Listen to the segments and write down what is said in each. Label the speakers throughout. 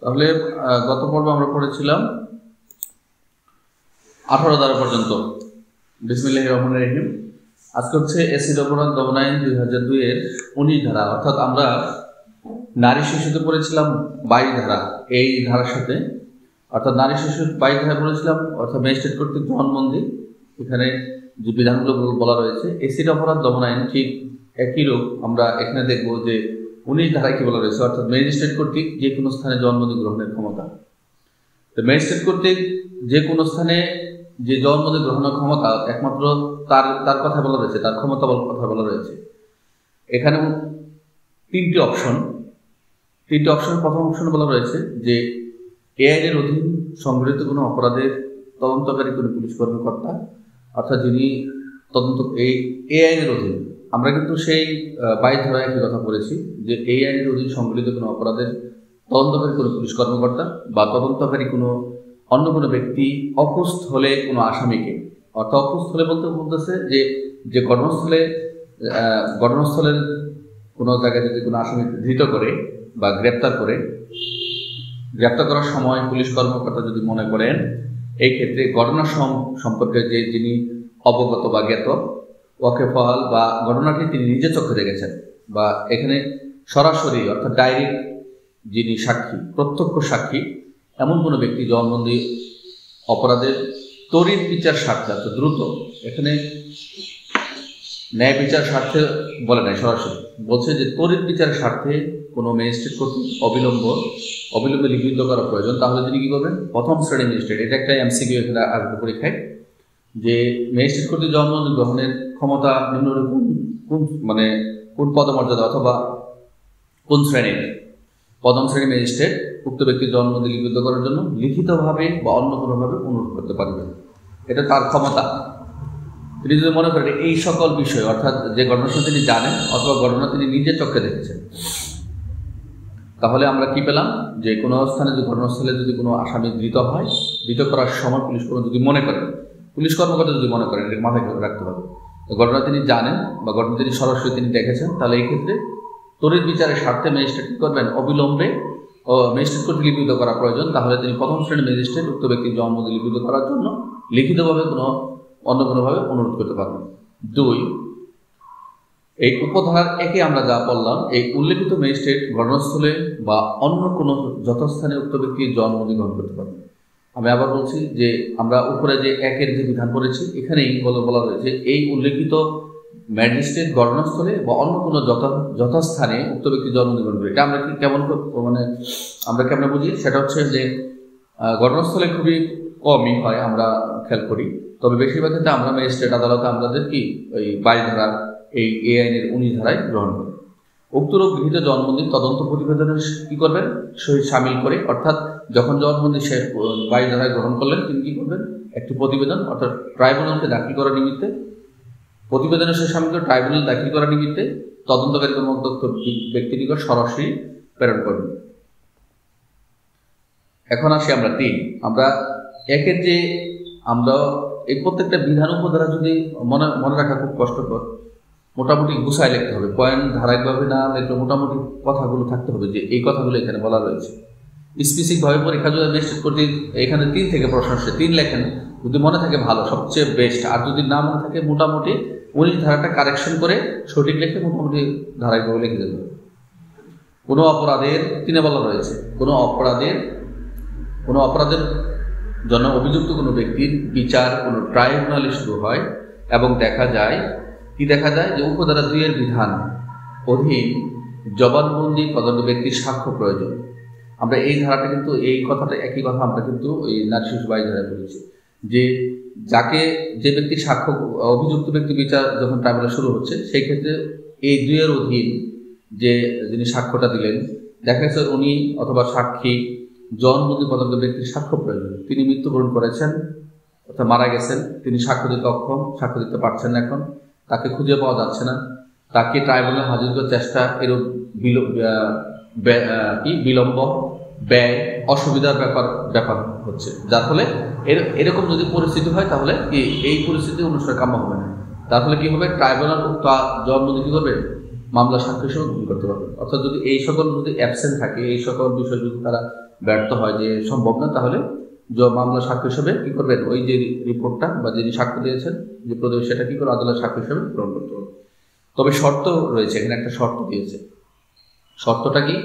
Speaker 1: তাহলে গত পর্বে আমরা পড়েছিলাম 18 ধারা পর্যন্ত। বিসমিল্লাহির রহমানির রহিম। আজকে হচ্ছে এসিড অপরাধ দমন আইন 2002 এর 19 ধারা, অর্থাৎ আমরা নারী শিশুতে পড়েছিলাম 22 ধারা। এই ধারার সাথে অর্থাৎ নারী শিশু 22 ধারা পড়েছিলাম, অর্থাৎ ম্যাজিস্ট্রেট কর্তৃক জবানবন্দি। এখানে যে বিধানগুলো বলা রয়েছে এসিড অপরাধ দমন আইন ঠিক একই রূপ আমরা এখানে দেখব যে 19 ধারায় কি বলা রয়েছে, অর্থাৎ ম্যাজিস্ট্রেট কর্তৃক যে কোনো স্থানে জবানবন্দি গ্রহণের ক্ষমতা। তো ম্যাজিস্ট্রেট কর্তৃক যে কোনো স্থানে যে জবানবন্দি গ্রহণের ক্ষমতা একমাত্র তার কথা বলা রয়েছে, তার ক্ষমতা কথা বলা রয়েছে। এখানে তিনটি অপশন। প্রথম অপশনে বলা রয়েছে যে এ আইনের অধীন সংঘটিত কোনো অপরাধের তদন্তকারী কোনো পুলিশ কর্মকর্তা, অর্থাৎ যিনি তদন্ত এই আইনের অধীন, আমরা কিন্তু সেই 22 ধারায় একই কথা বলেছি যে এই আইনের অধীন সংঘটিত কোনো অপরাধের তদন্তকারী কোনো পুলিশ কর্মকর্তা বা তদন্তকারী কোনো অন্য কোনো ব্যক্তি অকুস্থলে কোনো আসামিকে, অর্থাৎ অকুস্থলে বলতেছে যে ঘটনাস্থলের কোনো জায়গায় যদি কোনো আসামি ধৃত করে বা গ্রেপ্তার করার সময় পুলিশ কর্মকর্তা যদি মনে করেন এই ক্ষেত্রে ঘটনা সম্পর্কে যিনি অবগত বা জ্ঞাত, ওয়াকেফাল বা ঘটনাটি তিনি নিজে চোখে দেখেছেন বা এখানে সরাসরি অর্থাৎ ডাইরেক্ট যিনি সাক্ষী, প্রত্যক্ষ সাক্ষী, এমন কোনো ব্যক্তি জবানবন্দি অপরাধের তড়িৎ বিচার স্বার্থে, অর্থাৎ দ্রুত, এখানে ন্যায় বিচার স্বার্থে বলে নাই, সরাসরি বলছে যে তড়িৎ বিচারের স্বার্থে কোনো ম্যাজিস্ট্রেট কর্তৃক অবিলম্বে লিপিবদ্ধ করা প্রয়োজন। তাহলে তিনি কি করবেন? প্রথম শ্রেণী ম্যাজিস্ট্রেট, এটা একটা এমসিকিউ এখানে আসবে পরীক্ষায়, যে ম্যাজিস্ট্রেট কর্তৃক জবানবন্দি গ্রহণের ক্ষমতা নিম্নরূপ কোন পদমর্যাদা অথবা কোন শ্রেণীর? প্রথম শ্রেণী ম্যাজিস্ট্রেট উক্ত ব্যক্তির জবানবন্দি লিপিবদ্ধ করার জন্য লিখিতভাবে বা অন্য কোনোভাবে অনুরোধ করতে পারবেন, এটা তার ক্ষমতা। তিনি যদি মনে করেন এই সকল বিষয়, অর্থাৎ যে ঘটনার তিনি জানেন অথবা ঘটনা তিনি নিজে চোখে দেখেছেন, তাহলে আমরা কি পেলাম? যে কোনো স্থানে যদি ঘটনাস্থলে যদি কোনো আসামি ধৃত করার সময় পুলিশ কর্মকর্তা যদি মনে করেন, এটা মাথায় রাখতে হবে, ঘটনা তিনি জানেন বা ঘটনা তিনি সরাসরি তিনি দেখেছেন, তাহলে এই ক্ষেত্রে তড়িৎ বিচারের স্বার্থে ম্যাজিস্ট্রেট কি করবেন? অবিলম্বে ম্যাজিস্ট্রেট কর্তৃক লিপিবদ্ধ করা প্রয়োজন। তাহলে তিনি প্রথম শ্রেণীর ম্যাজিস্ট্রেট উক্ত ব্যক্তির জবানবন্দি লিপিবদ্ধ করার জন্য লিখিতভাবে অন্য কোনোভাবে অনুরোধ করতে পারবেন। 2, এই উপধারার 1-এ আমরা যা বললাম, এই উল্লেখিত ম্যাজিস্ট্রেট ঘটনাস্থলে বা অন্য কোনো যথাস্থানে উক্ত ব্যক্তির জবানবন্দি গ্রহণ করতে পারবেন। আমি আবার বলছি যে আমরা উপরে যে 1-এর যে বিধান করেছি, এখানেই বলা রয়েছে এই উল্লেখিত ম্যাজিস্ট্রেট ঘটনাস্থলে বা অন্য কোনো যথাস্থানে উক্ত ব্যক্তির জবানবন্দি গ্রহণ করবে। এটা আমরা আমরা কেমন বুঝি? সেটা হচ্ছে যে ঘটনাস্থলে খুবই কমই হয়, আমরা খেয়াল করি, তবে বেশিরভাগ ক্ষেত্রে আমরা ম্যাজিস্ট্রেট আদালতে আমাদের কি ওই 22 ধারা এই আইনের 19 ধারায় গ্রহণ করি। উক্তরূপ গৃহীত জবানবন্দির তদন্ত প্রতিবেদনের কি করবেন? সহিত সামিল করে, অর্থাৎ যখন জবানবন্দি 22 ধারায় গ্রহণ করলেন, তিনি কি করবেন? একটি প্রতিবেদন অর্থাৎ ট্রাইব্যুনালকে দাখিল করার নিমিত্তে, প্রতিবেদনের সহিত সামিল করে ট্রাইব্যুনাল দাখিল করার নিমিত্তে তদন্তকারী কর্মকর্তা ব্যক্তির নিকট সরাসরি প্রেরণ করবেন। এখন আসি আমরা 3। আমরা 1-এর যে আমরা এই প্রত্যেকটা বিধান উপধারা যদি মনে রাখা খুব কষ্টকর, মোটামুটি গুছায় লিখতে হবে, পয়েন্ট ধারাবাহিকভাবে না লিখলে মোটামুটি কথাগুলো থাকতে হবে যে এই কথাগুলো এখানে বলা রয়েছে। স্পেসিফিকভাবে পরীক্ষা যদি ম্যাজিস্ট্রেট কর্তৃক এখানে 3 থেকে প্রশ্ন আসছে, 3 লেখেন, যদি মনে থাকে ভালো, সবচেয়ে বেস্ট। আর যদি না মনে থাকে মোটামুটি 19 ধারাটা কারেকশন করে সঠিক লিখে মোটামুটি ধারাবাহিকভাবে লিখে দেবে। কোনো অপরাধের 3-এ বলা রয়েছে, কোনো অপরাধের জন্য অভিযুক্ত কোনো ব্যক্তির বিচার কোনো ট্রাইব্যুনালে শুরু হয় এবং দেখা যায় যে উপধারা 2-এর বিধান অধীন জবানবন্দি প্রদত্ত ব্যক্তির সাক্ষ্য প্রয়োজন। আমরা এই ধারাটা কিন্তু এই কথাটা একই কথা আমরা কিন্তু এই নারী শিশু 22 ধারায় বলেছি, যে ব্যক্তির সাক্ষ্য, অভিযুক্ত ব্যক্তি বিচার যখন ট্রাইব্যুনাল শুরু হচ্ছে, সেই ক্ষেত্রে এই 2-এর অধীন যিনি সাক্ষ্যটা দিলেন, দেখা গেছে উনি অথবা সাক্ষী জবানবন্দি প্রদত্ত ব্যক্তির সাক্ষ্য প্রয়োজন। তিনি মৃত্যুবরণ করেছেন অর্থাৎ মারা গেছেন, তিনি সাক্ষ্য দিতে অক্ষম, সাক্ষ্য দিতে পারছেন না, এখন তাকে খুঁজে পাওয়া যাচ্ছে না, তাকে ট্রাইব্যুনালে হাজির করার চেষ্টা এরূপ বিলম্ব, ব্যয়, অসুবিধার ব্যাপার হচ্ছে, যার ফলে এরকম যদি পরিস্থিতি হয় তাহলে এই পরিস্থিতি অনুসারে কাম্য হবে না। তার ফলে কি হবে? ট্রাইব্যুনাল জবানবন্দি কি করবে? মামলা সাক্ষ্য হিসেবে গ্রহণ করতে পারবে। অর্থাৎ যদি এই সকল যদি অ্যাবসেন্ট থাকে, এই সকল বিষয় যদি তারা ব্যর্থ হয় যে সম্ভব না, তাহলে মামলা সাক্ষ্য হিসেবে কি করবেন, ওই যে রিপোর্টটা বা যিনি সাক্ষ্য দিয়েছেন যে প্রতিবেশী, সেটা কি করে আদালত সাক্ষ্য হিসেবে গ্রহণ করতে হবে। তবে শর্ত রয়েছে, এখানে একটা শর্ত দিয়েছে। শর্তটা কি,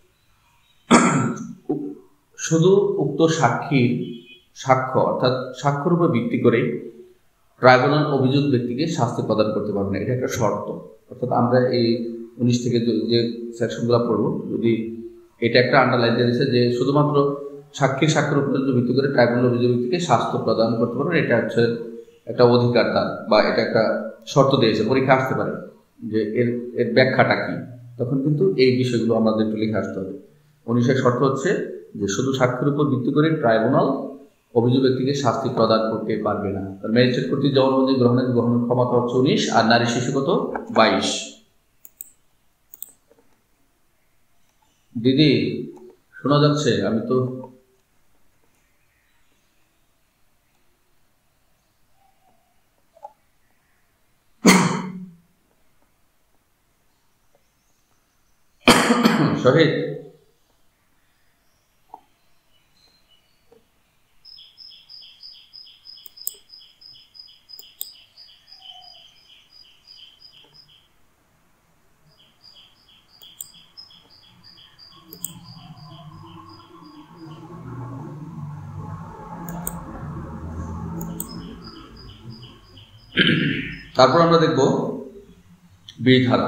Speaker 1: শুধু উক্ত সাক্ষীর সাক্ষ্য অর্থাৎ সাক্ষ্যের উপর ভিত্তি করে ট্রাইব্যুনাল অভিযুক্ত ব্যক্তিকে শাস্তি প্রদান করতে পারবে না, এটা একটা শর্ত। অর্থাৎ আমরা এই 19 থেকে যে সেকশনগুলো পড়ব, যদি এটা একটা আন্ডারলাইন দিয়েছে যে শুধুমাত্র সাক্ষীর উপর ভিত্তি করে ট্রাইব্যুনাল অভিযোগ ব্যক্তিকে শাস্তি প্রদান করতে পারবে, এটা হচ্ছে একটা অধিকার তার, বা এটা একটা শর্ত দিয়েছে, পরীক্ষা আসতে পারে যে এর ব্যাখ্যাটা কি, তখন কিন্তু এই বিষয়গুলো আমাদের একটু লিখে আসতে হবে। 19 শর্ত হচ্ছে যে শুধু সাক্ষীর উপর ভিত্তি করে ট্রাইব্যুনাল অভিযোগ ব্যক্তিকে শাস্তি প্রদান করতে পারবে না। ম্যাজিস্ট্রেট কর্তৃক জবানবন্দি গ্রহণের ক্ষমতা হচ্ছে 19, আর নারী শিশু কত 22। দিদি শোনা যাচ্ছে? আমি তো শহীদ তারপর আমরা দেখব বিধারা,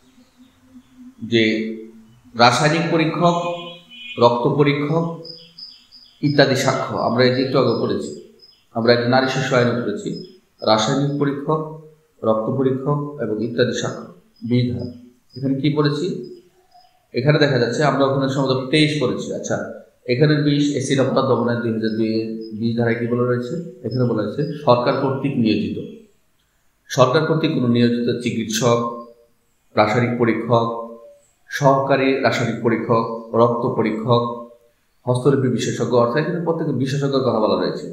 Speaker 1: যে রাসায়নিক পরীক্ষক, রক্ত পরীক্ষক ইত্যাদি সাক্ষ্য। আমরা এই যে একটু আগে পড়েছি, আমরা একটা নারী শিশু আইনে পড়েছি, রাসায়নিক পরীক্ষক, রক্ত পরীক্ষক এবং ইত্যাদি সাক্ষ্য বিধারা। এখানে কি পড়েছি, এখানে দেখা যাচ্ছে আমরা ওখানে সম্ভবত 23 পড়েছি। আচ্ছা, এখানে 20 এসিড অপরাধ দমনের 2002 ধারায় কি বলা রয়েছে, এখানে বলা হয়েছে সরকার কর্তৃক নিয়োজিত, সরকার কর্তৃক কোনো নিয়োজিত চিকিৎসক, রাসায়নিক পরীক্ষক, সহকারী রাসায়নিক পরীক্ষক, রক্ত পরীক্ষক, হস্তলিপি বিশেষজ্ঞ, অর্থাৎ এখানে প্রত্যেক বিশেষজ্ঞের কথা বলা রয়েছে,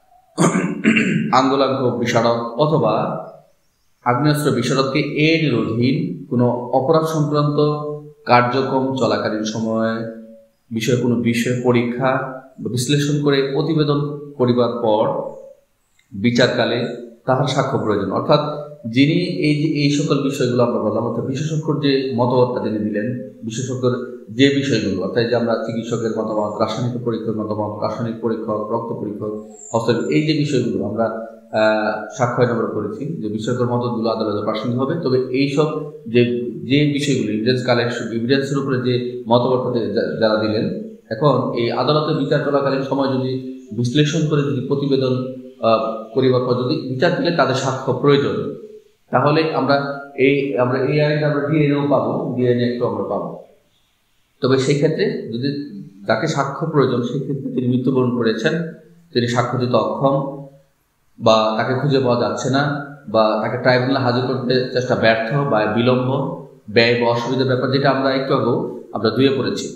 Speaker 1: আঙ্গুলাঙ্গ বিশারদ অথবা আগ্নেয়াস্ত্র বিশারদকে এর অধীন কোনো অপরাধ সংক্রান্ত কার্যক্রম চলাকালীন সময়ে কোনো বিষয় পরীক্ষা বিশ্লেষণ করে প্রতিবেদন করিবার পর বিচারকালে তাহার সাক্ষ্য প্রয়োজন। অর্থাৎ যিনি এই সকল বিষয়গুলো আমরা বললাম, অর্থাৎ বিশেষজ্ঞর যে মতামতটা তিনি দিলেন, বিশেষজ্ঞের যে বিষয়গুলো, অর্থাৎ যে আমরা চিকিৎসকের মতামত, রাসায়নিক পরীক্ষার মতামত, রাসায়নিক পরীক্ষক, রক্ত পরীক্ষক, হস্তলিপি, এই যে বিষয়গুলো আমরা সাক্ষ্য আমরা করেছি, যে বিশেষজ্ঞের মতগুলো আদালতে প্রাসঙ্গিক হবে। তবে এইসব যে বিষয়গুলো এভিডেন্সের উপরে যে মতামতটা যারা দিলেন, এখন এই আদালতে বিচার চলাকালীন সময় যদি বিশ্লেষণ করে যদি প্রতিবেদন করিবার পর যদি বিচার দিলে তাদের সাক্ষ্য প্রয়োজন, তাহলে আমরা এই আইনটা আমরা ডিএনএও পাবো, ডিএনএ একটু আমরা পাবো। তবে সেই ক্ষেত্রে যদি যাকে সাক্ষ্য প্রয়োজন, সেই ক্ষেত্রে তিনি মৃত্যুবরণ করেছেন, তিনি সাক্ষ্য দিতে অক্ষম, বা তাকে খুঁজে পাওয়া যাচ্ছে না, বা তাকে ট্রাইব্যুনালে হাজির করতে চেষ্টা ব্যর্থ বা বিলম্ব, ব্যয় বা অসুবিধার ব্যাপার, যেটা আমরা একটু আগেও আমরা 2-এ পড়েছি,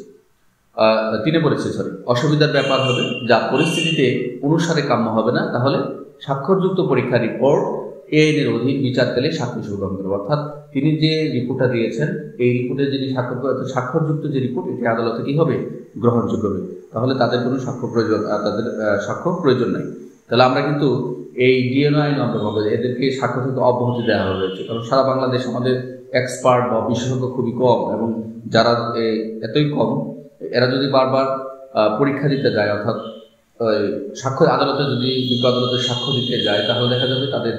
Speaker 1: 3-এ পড়েছি, অসুবিধার ব্যাপার হবে, যা পরিস্থিতিতে অনুসারে কাম্য হবে না, তাহলে স্বাক্ষরযুক্ত পরীক্ষা রিপোর্ট এই আইনের অধীন বিচারকালে সাক্ষ্য হিসেবে গ্রহণ করবে। অর্থাৎ তিনি যে রিপোর্টটা দিয়েছেন, এই রিপোর্টে যিনি স্বাক্ষরযুক্ত যে রিপোর্ট, এটি আদালতে কি হবে, গ্রহণযোগ্য হবে, তাহলে তাদের কোনো সাক্ষ্য প্রয়োজন নাই। তাহলে আমরা কিন্তু এই ডিএনএ আইন আমরা বলবো এদেরকে সাক্ষ্য থেকে অব্যাহতি দেওয়া হয়েছে, কারণ সারা বাংলাদেশ আমাদের এক্সপার্ট বা বিশেষজ্ঞ খুবই কম, এবং যারা এতই কম, এরা যদি বারবার পরীক্ষা দিতে যায়, অর্থাৎ সাক্ষ্য আদালতে যদি বিজ্ঞ আদালতে সাক্ষ্য দিতে যায়, তাহলে দেখা যাবে তাদের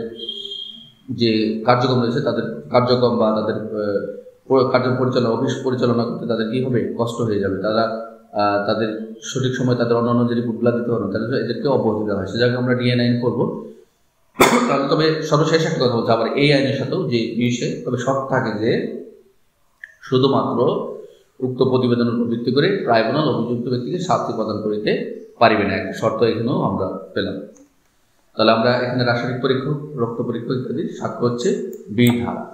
Speaker 1: যে কার্যক্রম রয়েছে, তাদের কার্যক্রম বা তাদের কার্য অফিস পরিচালনা করতে তাদের কি হবে, কষ্ট হয়ে যাবে। তাদের সঠিক সময় তাদের অন্যান্য যে রিপোর্টগুলো দিতে হবে, তাদের এদেরকে অব্যাহতি দেওয়া হয়। সে জায়গায় আমরা ডিএনএ আইন করবো। তবে সর্বশেষ একটা কথা বলছে, আবার এই আইনের সাথেও যে বিষয়ে তবে শর্ত থাকে যে শুধুমাত্র উক্ত প্রতিবেদনের উপর ভিত্তি করে ট্রাইব্যুনাল অভিযুক্ত ব্যক্তিকে শাস্তি প্রদান করিতে পারিবে না, একটা শর্ত এখানেও আমরা পেলাম। তাহলে আমরা এখানে রাসায়নিক পরীক্ষক, রক্ত পরীক্ষক ইত্যাদি সাক্ষ্য হচ্ছে বিধারা।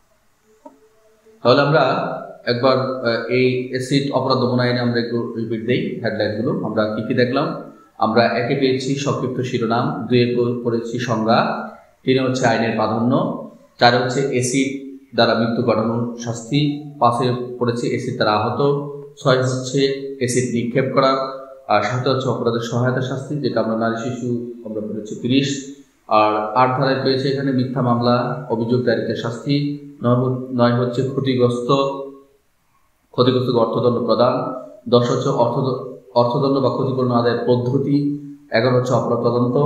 Speaker 1: তাহলে আমরা একবার এই অ্যাসিড অপরাধ দমন আইনে আমরা একটু রিপিট দেই হেডলাইনগুলো। আমরা কি কি দেখলাম? আমরা 1-এ পেয়েছি সংক্ষিপ্ত শিরোনাম, 2-এ পড়েছি সংজ্ঞা, 3-এ হচ্ছে আইনের প্রাধান্য, 4-এ হচ্ছে অ্যাসিড দ্বারা মৃত্যু ঘটানোর শাস্তি, 5-এ পড়েছি অ্যাসিড দ্বারা আহত, 6 হচ্ছে অ্যাসিড নিক্ষেপ করা, আর 7 হচ্ছে অপরাধের সহায়তা শাস্তি, যেটা আমরা নারী শিশু আমরা বলেছি 30। আর 8 ধারায় পেয়েছে এখানে মিথ্যা মামলা অভিযোগ দায়েরের শাস্তি। 9 হচ্ছে ক্ষতিগ্রস্তকে অর্থদণ্ড প্রদান। 10 হচ্ছে অর্থদণ্ড বা ক্ষতিপূরণ আদায়ের পদ্ধতি। 11 হচ্ছে অপরাধ তদন্ত।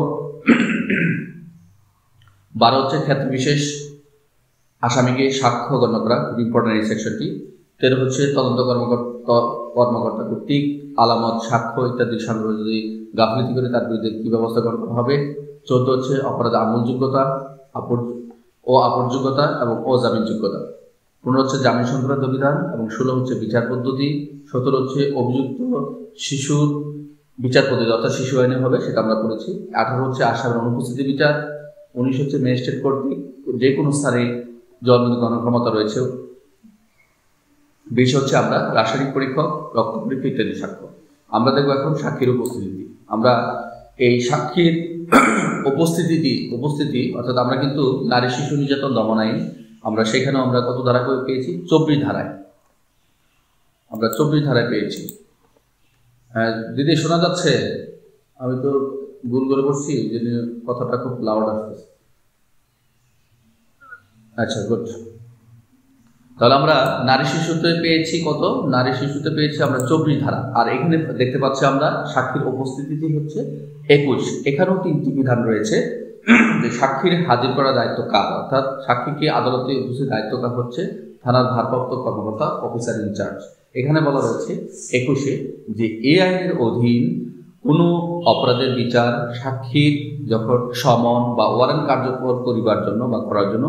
Speaker 1: 12 হচ্ছে ক্ষেত্র বিশেষ আসামিকে সাক্ষ্য গণ্য করা, খুব ইম্পর্টেন্ট এই সেকশনটি। 13 হচ্ছে তদন্ত কর্মকর্তা কর্তৃক আলামত, সাক্ষ্য ইত্যাদি সংগ্রহ যদি গাফিলতি করে তার বিরুদ্ধে কি ব্যবস্থা গ্রহণ করা হবে। 14 হচ্ছে অপরাধ আমলযোগ্যতা ও আপরযোগ্যতা এবং অজামিনযোগ্যতা। 15 হচ্ছে জামিন সংক্রান্ত বিধান এবং 16 হচ্ছে বিচার পদ্ধতি। 17 হচ্ছে অভিযুক্ত শিশুর বিচার পদ্ধতি, অর্থাৎ শিশু আইনে হবে, সেটা আমরা করেছি। 18 হচ্ছে আসামির অনুপস্থিতি বিচার। 19 হচ্ছে ম্যাজিস্ট্রেট কর্তৃক যে কোনো স্থানে জবানবন্দি করার ক্ষমতা রয়েছে। 20 হচ্ছে আমরা রাসায়নিক পরীক্ষক, রক্ত পরীক্ষা ইত্যাদি সাক্ষ্য। আমরা দেখবো এখন সাক্ষীর উপস্থিতি। আমরা এই সাক্ষীর উপস্থিতি অর্থাৎ আমরা কিন্তু নারী শিশু নির্যাতন দমন আইন আমরা সেখানেও আমরা কত ধারা করে পেয়েছি? 24 ধারায়। আমরা 24 ধারায় পেয়েছি। হ্যাঁ দিদি, শোনা যাচ্ছে? আমি তো ভুল করে বসছি, যে কথাটা খুব লাউড আসছে। আচ্ছা, গুড। তাহলে আমরা নারী শিশুতে পেয়েছি কত? নারী শিশুতে পেয়েছি আমরা 24 ধারা। আর এখানে দেখতে পাচ্ছি আমরা সাক্ষীর উপস্থিতি হচ্ছে 21। এখানেও 3টি বিধান রয়েছে যে সাক্ষীর হাজির করার দায়িত্ব কার, অর্থাৎ সাক্ষীকে আদালতে উপস্থিত দায়িত্ব কার হচ্ছে থানার ভারপ্রাপ্ত কর্মকর্তা, অফিসার ইনচার্জ। এখানে বলা রয়েছে 21-এ যে এই আইনের অধীন কোনো অপরাধের বিচার সাক্ষীর যখন সমন বা ওয়ারেন্ট কার্যকর করিবার জন্য বা করার জন্য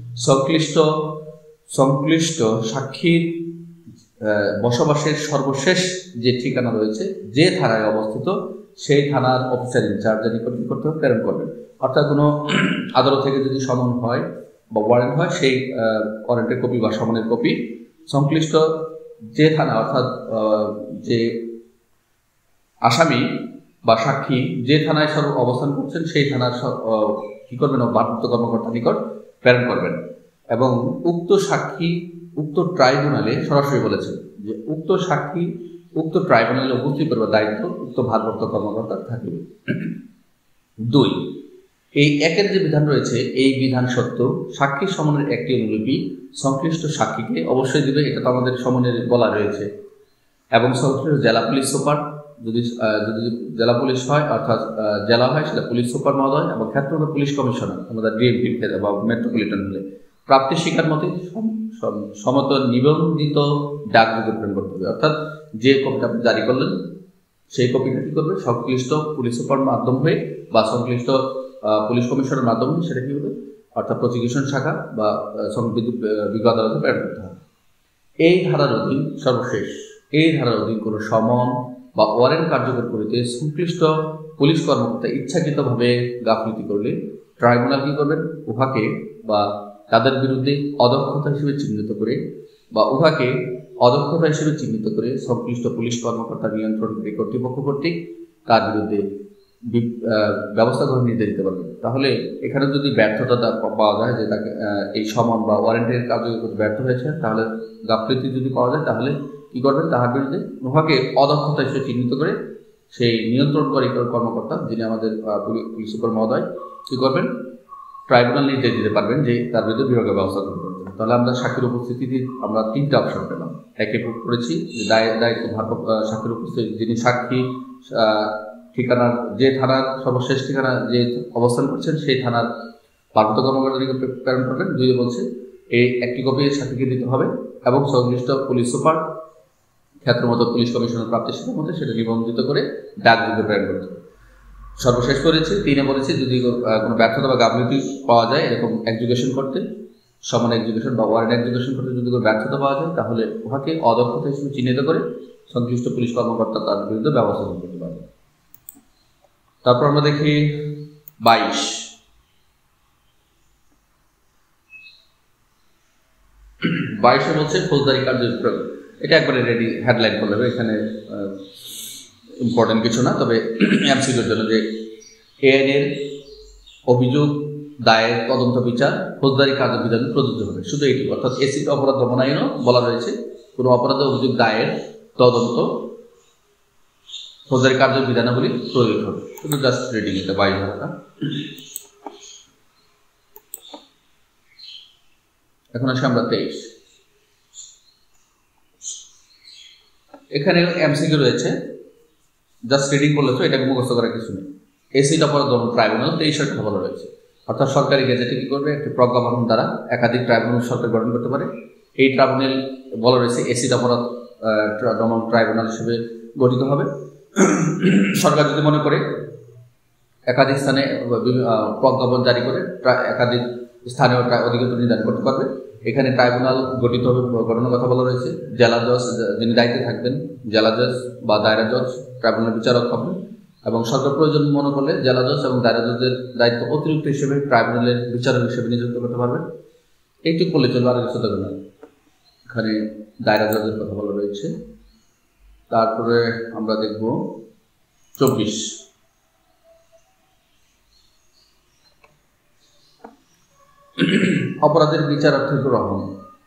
Speaker 1: সংশ্লিষ্ট সাক্ষীর বসবাসের সর্বশেষ যে ঠিকানা রয়েছে, যে থানায় অবস্থিত, সেই থানার অফিসার ইনচার্জ নিকট কি করতে হবে? প্রেরণ করবেন। অর্থাৎ কোনো আদালত থেকে যদি সমন হয় বা ওয়ারেন্ট হয়, সেই ওয়ারেন্টের কপি বা সমনের কপি সংশ্লিষ্ট যে থানা, অর্থাৎ যে আসামি বা সাক্ষী যে থানায় অবস্থান করছেন সেই থানার কি করবেন? ভারপ্রাপ্ত কর্মকর্তা নিকট প্রেরণ করবেন। এবং উক্ত সাক্ষী উক্ত ট্রাইব্যুনালে সরাসরি বলেছেন যে উক্ত সাক্ষী উক্ত ট্রাইব্যুনালে উপস্থিত করবার দায়িত্ব উক্ত ভারপ্রাপ্ত কর্মকর্তার থাকিবে। 2, এই 1-এর যে বিধান রয়েছে, এই বিধান সত্ত্বেও সাক্ষী সমনের একটি অনুলিপি সংশ্লিষ্ট সাক্ষীকে অবশ্যই দিবে, এটা তো আমাদের সমনের বলা রয়েছে। এবং সংশ্লিষ্ট জেলা পুলিশ সুপার, যদি জেলা পুলিশ হয় অর্থাৎ জেলা হয়, সেটা পুলিশ সুপার মহোদয়, এবং ক্ষেত্র পুলিশ কমিশনার আমাদের ডিএমপির ক্ষেত্রে বা মেট্রোপলিটন হলে প্রাপ্তি স্বীকার মতে সমত নিবন্ধিত ডাকযোগে প্রেরণ করতে হবে। অর্থাৎ যে কপিটা আপনি জারি করলেন সেই কপিটা কি করবে? সংশ্লিষ্ট পুলিশ সুপার মাধ্যম হয়ে বা সংশ্লিষ্ট পুলিশ কমিশনের মাধ্যমে সেটা কি হবে? অর্থাৎ প্রসিকিউশন শাখা বা বিজ্ঞ আদালতে প্রেরণ করতে হবে। এই ধারার অধীন সর্বশেষ এই ধারার অধীন কোনো সমন বা ওয়ারেন্ট কার্যকর করিতে সংশ্লিষ্ট পুলিশ কর্মকর্তা ইচ্ছাকৃতভাবে গাফিলতি করলে ট্রাইব্যুনাল কি করবেন? উহাকে বা তাদের বিরুদ্ধে অদক্ষতা হিসেবে চিহ্নিত করে সংশ্লিষ্ট পুলিশ কর্মকর্তা নিয়ন্ত্রণকারী কর্তৃপক্ষ কর্তৃক তার বিরুদ্ধে ব্যবস্থা গ্রহণ নির্দেশ দিতে পারবে। তাহলে এখানে যদি ব্যর্থতা পাওয়া যায় যে তাকে এই সমন বা ওয়ারেন্টের কার্যকর করতে ব্যর্থ হয়েছে, তাহলে গাফিলতি যদি পাওয়া যায়, তাহলে কি করবেন? তাহার বিরুদ্ধে উহাকে অদক্ষতা হিসেবে চিহ্নিত করে সেই নিয়ন্ত্রণকারী কর্মকর্তা, যিনি আমাদের পুলিশ সুপার মহোদয়, কি করবেন? ট্রাইব্যুনাল নির্দেশ দিতে পারবেন যে তার বিরুদ্ধে বিভাগীয় ব্যবস্থা গ্রহণ করতে। তাহলে আমরা সাক্ষীর উপস্থিতিতে আমরা 3টা অপশন পেলাম। একে করেছি দায়িত্ব সাক্ষীর উপস্থিতি, যিনি সাক্ষী ঠিকানার যে থানার সর্বশেষ ঠিকানা যে অবস্থান করছেন সেই থানার ভারপ্রাপ্ত কর্মকর্তাকে প্রেরণ করবেন। 2 বলছে এই একটি কপি সাক্ষীকে দিতে হবে এবং সংশ্লিষ্ট পুলিশ সুপার ক্ষেত্রমতো পুলিশ কমিশনের প্রাপ্তি স্বীকার মধ্যে সেটা নিবন্ধিত করে ডাকযোগে প্রেরণ করতে হবে। সর্বশেষ করেছি 3-এ বলেছি যদি কোনো ব্যর্থতা বা গাফিলতি পাওয়া যায় এরকম এক্সিকিউশন করতে, সমান এক্সিকিউশন বা ওয়ারেন্ট এক্সিকিউশন করতে যদি কোনো ব্যর্থতা পাওয়া যায়, তাহলে উহাকে অদক্ষতা হিসেবে চিহ্নিত করে সংশ্লিষ্ট পুলিশ কর্মকর্তা তার বিরুদ্ধে ব্যবস্থা গ্রহণ করতে পারবে। তারপর আমরা দেখি 22 বলছে ফৌজদারি কার্যের প্রয়োগ। এটা একবারে রেডি হেডলাইন করলে হবে, এখানে ইম্পর্টেন্ট কিছু না, তবে এমসিকিউর জন্য যে এআইনের অভিযোগ দায়ের তদন্ত বিচার ফৌজদারি কার্যবিধান প্রযোজ্য হবে, শুধু এটি। অর্থাৎ এসি অপরাধ দমন আইনও বলা রয়েছে কোনো অপরাধে অভিযোগ দায়ের তদন্ত ফৌজদারি কার্য বিধানাবলী প্রয়োগ হবে। শুধু জাস্ট রিডিং এটা 22 ধারাটা। এখন আসি আমরা 23। এখানে এমসিকিউ রয়েছে, জাস্ট রিডিং করলে তো এটাকে মুখস্থ করার কিছু নেই। এসিড অপরাধ দমন ট্রাইব্যুনাল 23 কথা বলা রয়েছে, অর্থাৎ সরকারি গেজেটে কি করবে, একটি প্রজ্ঞাপন দ্বারা একাধিক ট্রাইব্যুনাল সরকার গঠন করতে পারে। এই ট্রাইব্যুনাল বলা রয়েছে এসিড অপরাধ দমন ট্রাইব্যুনাল হিসেবে গঠিত হবে। সরকার যদি মনে করে একাধিক স্থানে প্রজ্ঞাপন জারি করে একাধিক স্থানীয় অধিক্ষেত্র নির্ধারণ করতে পারবে। এখানে ট্রাইব্যুনাল গঠিত হবে, গঠনের কথা বলা রয়েছে। জেলা জজ যিনি দায়িত্বে থাকবেন, জেলা জজ বা দায়রা জজ ট্রাইব্যুনাল বিচারক হবেন, এবং সরকার প্রয়োজন মনে করলে জেলা জজ এবং দায়রা জজের দায়িত্ব অতিরিক্ত হিসেবে ট্রাইব্যুনালের বিচারক হিসেবে নিযুক্ত করতে পারবেন। এইটুকু করলে চলবে, আর কিছু দেবে না। এখানে দায়রা জজের কথা বলা রয়েছে। তারপরে আমরা দেখব 24। অপরাধের বিচারার্থে গ্রহণ।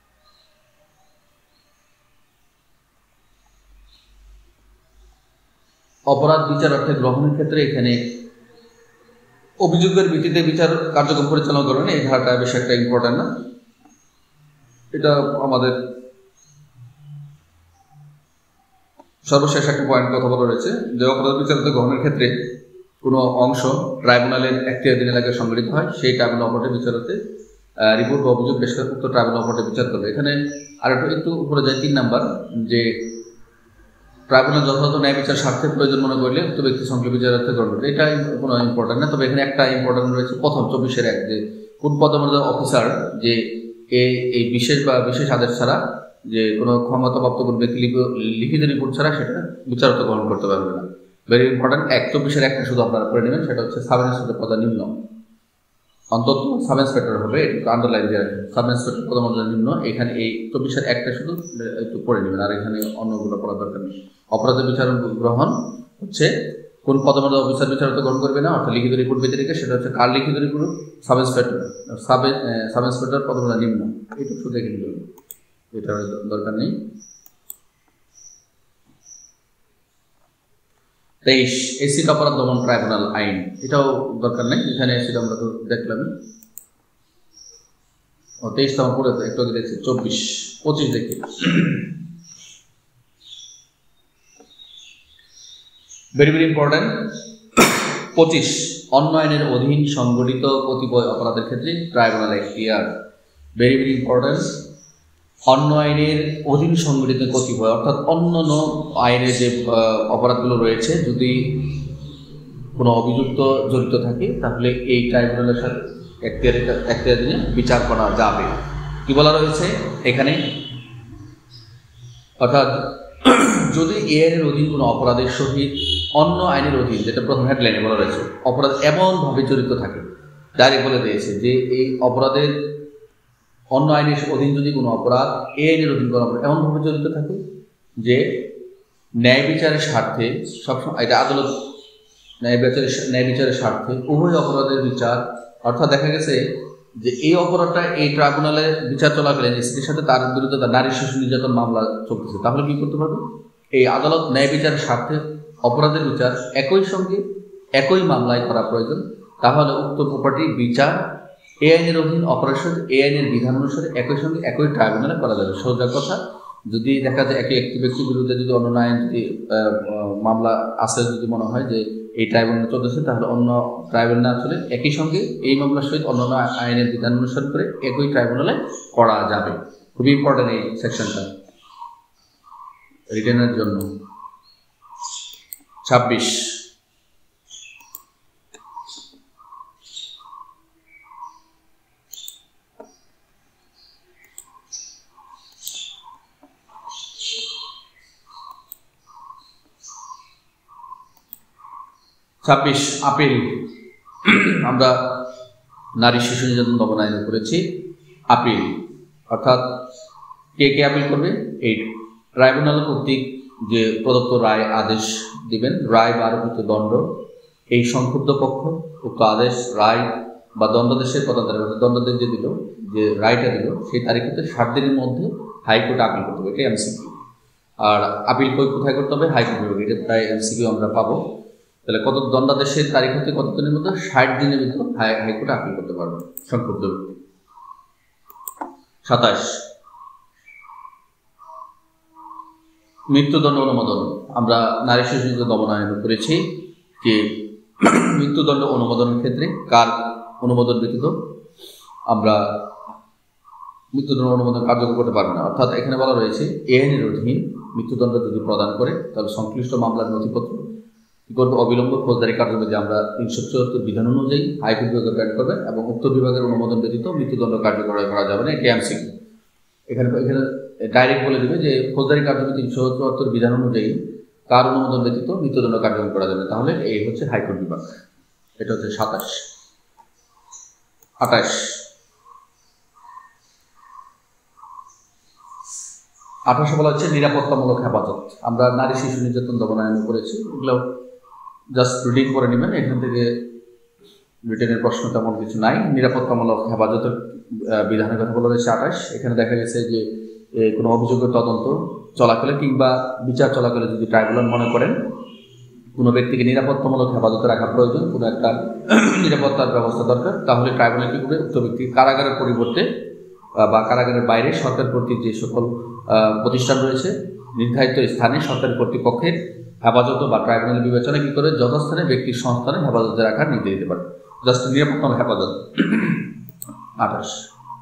Speaker 1: অপরাধ বিচারার্থে গ্রহণের ক্ষেত্রে এখানে অভিযোগের ভিত্তিতে বিচার কার্যক্রম পরিচালনা করবেন। এই ধারাটা বেশ একটা ইম্পর্টেন্ট না, এটা আমাদের সর্বশেষ একটা পয়েন্ট কথা বলা রয়েছে যে অপরাধ বিচারার্থে গ্রহণের ক্ষেত্রে কোনো অংশ ট্রাইব্যুনালের এখতিয়ারাধীন এলাকায় সংগঠিত হয়, সেই ট্রাইব্যুনাল অপরাধের বিচারার্থে রিপোর্ট বা অভিযোগ পেশ করে উক্ত ট্রাইব্যুনাল অপরাধের বিচার করবে। এখানে আর একটু উপরে যায় 3 নাম্বার, যে ট্রাইব্যুনাল যথাযথ ন্যায় বিচার স্বার্থে প্রয়োজন মনে করলে উক্ত ব্যক্তি সংখ্যা বিচারার্থে গ্রহণ করবে। এটা কোনো ইম্পর্টেন্ট না, তবে এখানে একটা ইম্পর্টেন্ট রয়েছে প্রথম 24-1 যে কোন পদমর্যাদা অফিসার যে এই বিশেষ বা বিশেষ আদেশ ছাড়া যে কোনো ক্ষমতাপ্রাপ্ত কোনো ব্যক্তি লিখিত রিপোর্ট ছাড়া সেটা বিচারার্থে গ্রহণ করতে পারবে না। Very important. 24-1 শুধু আপনারা করে নেবেন, সেটা হচ্ছে সাব ইন্সপেক্টর পদ নিম্ন, অন্তত সাব ইন্সপেক্টর হবে, একটু আন্ডারলাইন দিয়ে রাখবেন। সাব ইন্সপেক্টর পদমর্যাদা নিম্ন, এখানে এই 24-1 শুধু একটু পড়ে নেবেন, আর এখানে অন্যগুলো পড়ার দরকার নেই। অপরাধের বিচার গ্রহণ হচ্ছে কোন পদমর্যাদা অফিসার বিচারার্থে গ্রহণ করবে না, অর্থাৎ লিখিত রিপোর্ট ব্যতিরেকে, সেটা হচ্ছে কার লিখিত রিপোর্ট, সাব ইন্সপেক্টর পদমর্যাদা নিম্ন। এইটুকু শুধু দেখে নিতে হবে, এটা দরকার নেই। 23 এসিড অপরাধ দমন ট্রাইব্যুনাল আইন, এটাও দরকার নেই, এখানে এসিড আমরা তো দেখলাম। 23 তো পড়ে একটু আগে দেখছি। 24-25 দেখি। Very very important. 25 অন্য আইনের অধীন সংগঠিত কতিপয় অপরাধের ক্ষেত্রে ট্রাইব্যুনাল এখতিয়ার। Very very important. অন্য আইনের অধীন সংগঠিত কতিপয়, অর্থাৎ অন্যান্য আইনের যে অপরাধগুলো রয়েছে, যদি কোনো অভিযুক্ত জড়িত থাকে তাহলে এই ট্রাইব্যুনালের সাথে এখতিয়ার দিনে বিচার করা যাবে। কি বলা রয়েছে এখানে, অর্থাৎ যদি এই আইনের অধীন কোনো অপরাধের সহিত অন্য আইনের অধীন, যেটা প্রথম হেডলাইনে বলা রয়েছে, অপরাধ এমনভাবে জড়িত থাকে, ডাইরেক্ট বলে দিয়েছে যে এই অপরাধের অন্য আইনের অধীন যদি কোনো অপরাধ এই আইনের অধীন কোনো অপরাধ এমনভাবে জড়িত থাকে যে ন্যায় বিচারের স্বার্থে সবসময়, এটা আদালত ন্যায় বিচারের স্বার্থে উভয় অপরাধের বিচার, অর্থাৎ দেখা গেছে যে এই অপরাধটা এই ট্রাইব্যুনালে বিচার চলাকালীন স্ত্রীর সাথে তার বিরুদ্ধে নারী শিশু নির্যাতন মামলা চলতেছে, তাহলে কি করতে পারবে, এই আদালত ন্যায় বিচারের স্বার্থে অপরাধের বিচার একই সঙ্গে একই মামলায় করা প্রয়োজন। তাহলে উক্ত প্রপার্টি বিচার এই আইনের অধীন অপরাধ এই আইনের বিধান অনুসারে একই সঙ্গে একই ট্রাইব্যুনালে করা যাবে। সোজা কথা, যদি দেখা যায় একটি ব্যক্তির বিরুদ্ধে যদি অন্য আইন যদি মামলা আসে, যদি মনে হয় যে এই ট্রাইব্যুনালে চলতেছে, তাহলে অন্য ট্রাইব্যুনাল না চলে একই সঙ্গে এই মামলার সহিত অন্যান্য আইনের বিধান অনুসরণ করে একই ট্রাইব্যুনালে করা যাবে। খুবই ইম্পর্টেন্ট এই সেকশনটা রিটেনের জন্য। 26 আপিল। আমরা নারী শিশু নির্যাতন দমন আইনে করেছি আপিল, অর্থাৎ কে কে আপিল করবে, এই ট্রাইব্যুনাল কর্তৃক যে প্রদত্ত রায় আদেশ দিবেন, রায় বা আরোপিত দণ্ড, এই সংক্ষুব্ধ পক্ষ উক্ত আদেশ রায় বা দণ্ডাদেশের পদান্তরে, দণ্ডাদেশ যে দিল, যে রায়টা দিল, সেই তারিখে 60 দিনের মধ্যে হাইকোর্টে আপিল করতে হবে। এটাই এমসিকিউ। আর আপিল কোথায় করতে হবে? হাইকোর্ট বিভাগে। এটা প্রায় এমসিকিউ আমরা পাবো। তাহলে কত দণ্ডাদেশের তারিখ হতে কত দিনের মধ্যে? 60 দিনের ভিতর হাইকোর্টে আপিল করতে পারবে সংক্ষুব্ধ ব্যক্তি। 27 মৃত্যুদণ্ড অনুমোদন। আমরা নারী শিশু দমন আইন করেছি যে মৃত্যুদণ্ড অনুমোদনের ক্ষেত্রে কার অনুমোদন ব্যতীত আমরা মৃত্যুদণ্ড অনুমোদন কার্যকর করতে পারবে না। অর্থাৎ এখানে বলা রয়েছে এই আইনের অধীন মৃত্যুদণ্ড যদি প্রদান করে তাহলে সংশ্লিষ্ট মামলার নথিপত্র কি করবে? অবিলম্বে ফৌজদারি কার্যবিধি আমরা 374 বিধান অনুযায়ী হাইকোর্ট বিভাগে প্রেরণ করবে এবং উক্ত বিভাগের অনুমোদন ব্যতীত মৃত্যুদণ্ড কার্যকর করা যাবে না। এটি এমসিকিউ। এখানে ডাইরেক্ট বলে দেবে যে ফৌজদারি কার্যবিধি 374 বিধান অনুযায়ী কার অনুমোদন ব্যতীত মৃত্যুদণ্ড কার্যকর করা যাবে। তাহলে এই হচ্ছে হাইকোর্ট বিভাগ। এটা হচ্ছে 27। 28 বলা হচ্ছে নিরাপত্তামূলক হেফাজত। আমরা নারী শিশু নির্যাতন দমন আইন করেছি, এগুলো জাস্ট রিডিং করে নেবেন, এখান থেকে রিটেনের প্রশ্ন তেমন কিছু নাই। নিরাপত্তামূলক হেফাজতের বিধানের কথা বলা হয়েছে 28। এখানে দেখা গেছে যে কোনো অভিযোগের তদন্ত চলাকালে কিংবা বিচার চলাকালে যদি ট্রাইব্যুনাল মনে করেন কোনো ব্যক্তিকে নিরাপত্তামূলক হেফাজতে রাখা প্রয়োজন, কোনো একটা নিরাপত্তার ব্যবস্থা দরকার, তাহলে ট্রাইব্যুনাল কী করবে? উক্ত ব্যক্তি কারাগারের পরিবর্তে বা কারাগারের বাইরে সরকার কর্তৃক যে সকল প্রতিষ্ঠান রয়েছে নির্ধারিত স্থানে সরকারি কর্তৃপক্ষের হেফাজত বা ট্রাইব্যুনাল বিবেচনা কী করে যথাস্থানে ব্যক্তির সংস্থানে হেফাজতে রাখার নির্দেশ দিতে পারে। জাস্ট নিরাপত্তামূলক হেফাজত। 28।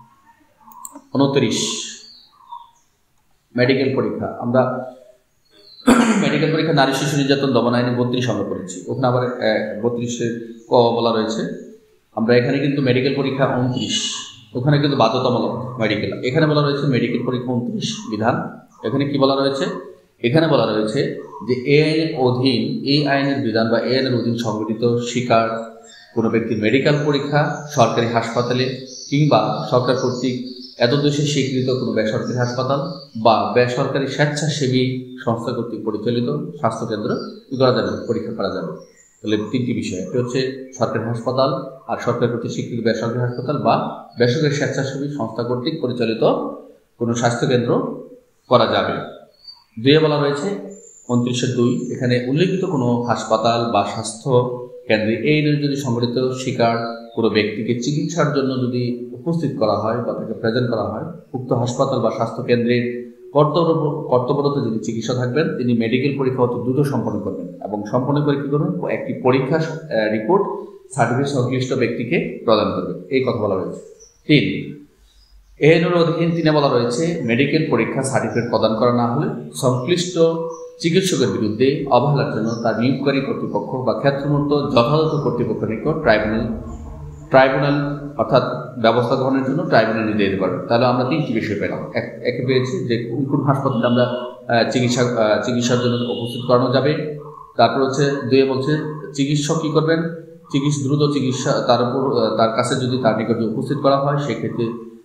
Speaker 1: 29 মেডিকেল পরীক্ষা। আমরা মেডিকেল পরীক্ষা নারী শিশু নির্যাতন দমন আইনে 32 আমরা করেছি। ওখানে আবার 32 ক বলা রয়েছে। আমরা এখানে কিন্তু মেডিকেল পরীক্ষা 29, ওখানে কিন্তু বাধ্যতামূলক মেডিকেল। এখানে বলা রয়েছে মেডিকেল পরীক্ষা 29 বিধান। এখানে কি বলা রয়েছে? এখানে বলা রয়েছে যে এই আইনের অধীন, এই আইনের বিধান বা এই আইনের অধীন সংগঠিত শিকার কোনো ব্যক্তির মেডিকেল পরীক্ষা সরকারি হাসপাতালে কিংবা সরকার কর্তৃক এতদেশে স্বীকৃত কোনো বেসরকারি হাসপাতাল বা বেসরকারি স্বেচ্ছাসেবী সংস্থা কর্তৃক পরিচালিত স্বাস্থ্যকেন্দ্র করা যাবে, পরীক্ষা করা যাবে। তাহলে 3টি বিষয়, একটি হচ্ছে সরকারি হাসপাতাল আর সরকার কর্তৃক স্বীকৃত বেসরকারি হাসপাতাল বা বেসরকারি স্বেচ্ছাসেবী সংস্থা কর্তৃক পরিচালিত কোনো স্বাস্থ্যকেন্দ্র করা যাবে। 2 বলা রয়েছে 29-2, এখানে উল্লেখিত কোনো হাসপাতাল বা স্বাস্থ্য কেন্দ্রে এই যদি সংগঠিত শিকার কোনো ব্যক্তিকে চিকিৎসার জন্য যদি উপস্থিত করা হয় বা তাকে প্রেজেন্ট করা হয়, উক্ত হাসপাতাল বা স্বাস্থ্য কেন্দ্রের কর্তব্যরত যদি চিকিৎসা থাকবেন তিনি মেডিকেল পরীক্ষা অতি দ্রুত সম্পন্ন করবেন এবং সম্পন্ন করে কী করবেন? একটি পরীক্ষা রিপোর্ট সার্টিফিকেট সংশ্লিষ্ট ব্যক্তিকে প্রদান করবে। এই কথা বলা রয়েছে। 3 এর অধীন 3 বলা রয়েছে মেডিকেল পরীক্ষা সার্টিফিকেট প্রদান করা না হলে সংশ্লিষ্ট চিকিৎসকের বিরুদ্ধে অবহেলার জন্য তার নিয়োগকারী কর্তৃপক্ষ বা ক্ষেত্রমত যথাযথ কর্তৃপক্ষের নিকট ট্রাইব্যুনাল অর্থাৎ ব্যবস্থা গ্রহণের জন্য ট্রাইব্যুনাল নির্দেশ দিতে পারবে। তাহলে আমরা 3টি বিষয় পেলাম। একে পেয়েছি যে কোন হাসপাতালে আমরা চিকিৎসার জন্য উপস্থিত করানো যাবে। তারপর হচ্ছে 2 বলছে চিকিৎসক কী করবেন? দ্রুত চিকিৎসা তার কাছে যদি তার নিকট উপস্থিত করা হয় সেক্ষেত্রে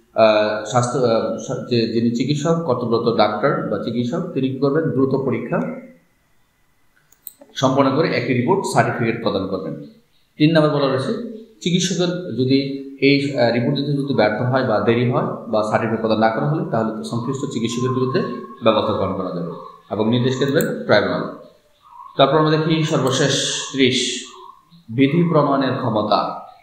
Speaker 1: যিনি চিকিৎসক কর্তব্যরত ডাক্তার বা চিকিৎসক তিনি কী করবেন? দ্রুত পরীক্ষা সম্পন্ন করে একটি রিপোর্ট সার্টিফিকেট প্রদান করবেন। 3 নম্বর বলা রয়েছে চিকিৎসকের যদি এই রিপোর্ট দিতে যদি ব্যর্থ হয় বা দেরি হয় বা সার্টিফিকেট প্রদান না করা হলে তাহলে সংশ্লিষ্ট চিকিৎসকের বিরুদ্ধে ব্যবস্থা গ্রহণ করা যাবে এবং নির্দেশকে দেবেন ট্রাইব্যুনাল। তারপর আমরা দেখি সর্বশেষ 30 বিধি প্রণয়নের ক্ষমতা।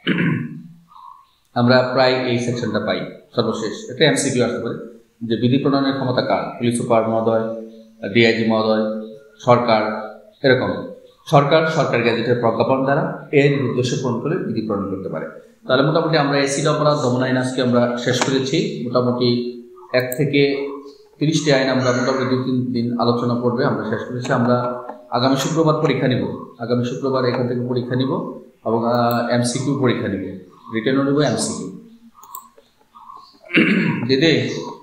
Speaker 1: আমরা প্রায় এই সেকশনটা পাই সর্বশেষ। এটা এমসিকিউ আসতে পারে যে বিধি প্রণয়নের ক্ষমতা কার? পুলিশ সুপার মহোদয়, ডিআইজি মহোদয়, সরকার, এরকম সরকার গ্যাজেটের প্রজ্ঞাপন দ্বারা এর উদ্দেশ্য পূরণ করে বিধি প্রণয়ন করতে পারে। তাহলে মোটামুটি আমরা এসিড অপরাধ দমন আইন আজকে আমরা শেষ করেছি। মোটামুটি 1 থেকে 30টি আইন আমরা মোটামুটি 2-3 দিন আলোচনা করবে আমরা শেষ করেছি। আমরা আগামী শুক্রবার পরীক্ষা নিব, আগামী শুক্রবার এখান থেকে পরীক্ষা নিব এবং এমসিকিউ পরীক্ষা নিব, রিটেনও নিব, এমসিকিউ। দিদি